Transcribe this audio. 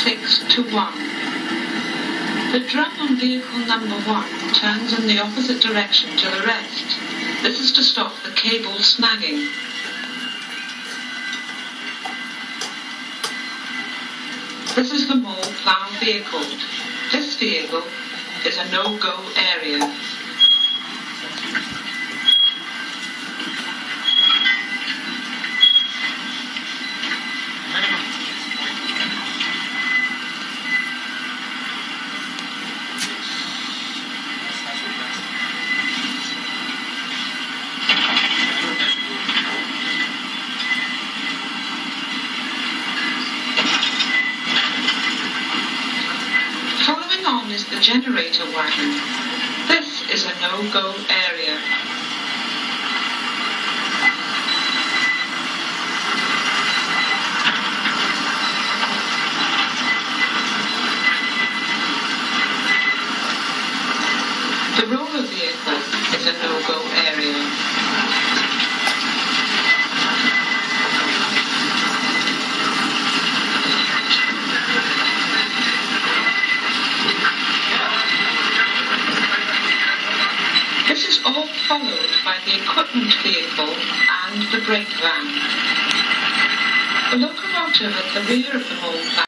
6 to 1. The drum on vehicle number 1 turns in the opposite direction to the rest. This is to stop the cable snagging. This is the mole Plough vehicle. This vehicle is a no-go area. Following on is the generator wagon. This is a no-go area. The roller vehicle is a no-go area. This is all followed by the equipment vehicle and the brake van. The locomotive at the rear of the mole